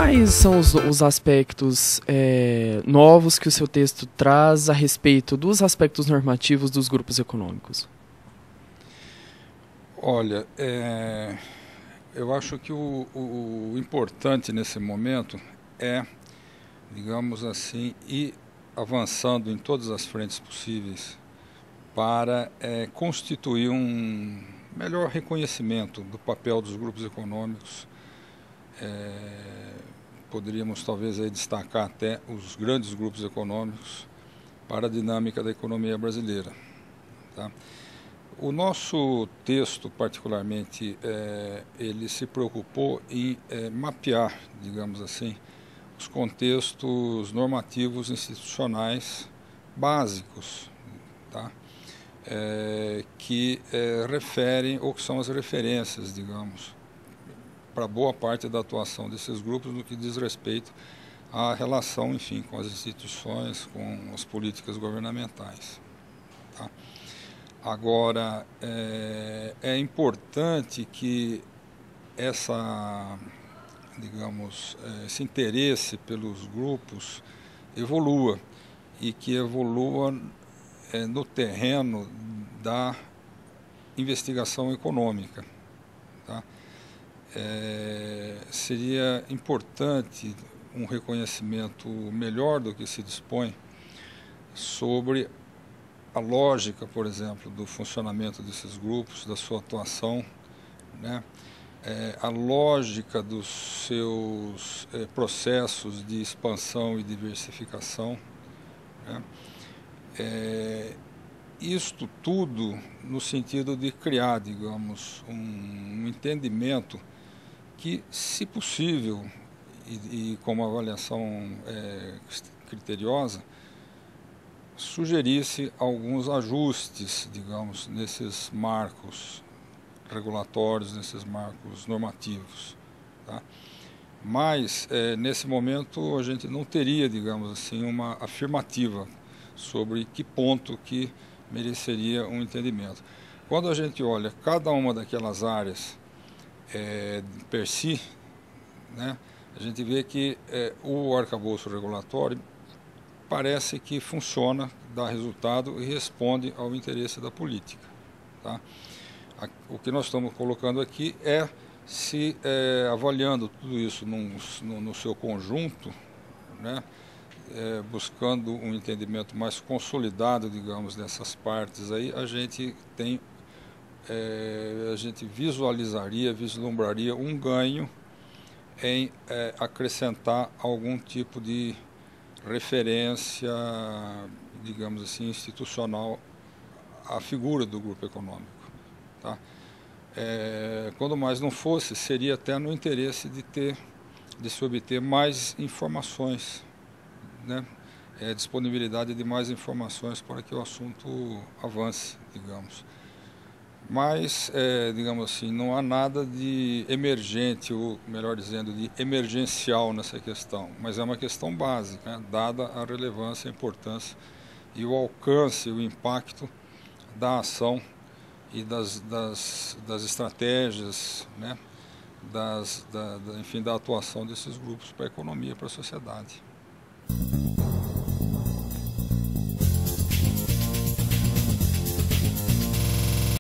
quais são os aspectos novos que o seu texto traz a respeito dos aspectos normativos dos grupos econômicos? Olha, eu acho que o importante nesse momento é, digamos assim, ir avançando em todas as frentes possíveis para constituir um melhor reconhecimento do papel dos grupos econômicos. Poderíamos talvez aí destacar até os grandes grupos econômicos para a dinâmica da economia brasileira. Tá? O nosso texto, particularmente, ele se preocupou em mapear, digamos assim, os contextos normativos institucionais básicos, tá? Que referem, ou que são as referências, digamos, para boa parte da atuação desses grupos no que diz respeito à relação, enfim, com as instituições, com as políticas governamentais. Tá? Agora, é importante que digamos, esse interesse pelos grupos evolua e que evolua no terreno da investigação econômica. Tá? Seria importante um reconhecimento melhor do que se dispõe sobre a lógica, por exemplo, do funcionamento desses grupos, da sua atuação, né? A lógica dos seus processos de expansão e diversificação, né? Isto tudo no sentido de criar, digamos, um entendimento que, se possível, e com uma avaliação criteriosa, sugerisse alguns ajustes, digamos, nesses marcos regulatórios, nesses marcos normativos. Tá? Mas, nesse momento, a gente não teria, digamos assim, uma afirmativa sobre que ponto que mereceria um entendimento. Quando a gente olha cada uma daquelas áreas per si, né, a gente vê que o arcabouço regulatório parece que funciona, dá resultado e responde ao interesse da política. Tá? O que nós estamos colocando aqui se avaliando tudo isso no seu conjunto, né, buscando um entendimento mais consolidado, digamos, dessas partes aí, a gente vislumbraria um ganho em acrescentar algum tipo de referência, digamos assim, institucional à figura do grupo econômico. Tá? Quando mais não fosse, seria até no interesse de se obter mais informações, né? Disponibilidade de mais informações para que o assunto avance, digamos. Mas, digamos assim, não há nada de emergente, ou melhor dizendo, de emergencial nessa questão, mas é uma questão básica, né? Dada a relevância, a importância e o alcance, o impacto da ação e das estratégias, né? Enfim, da atuação desses grupos para a economia, para a sociedade.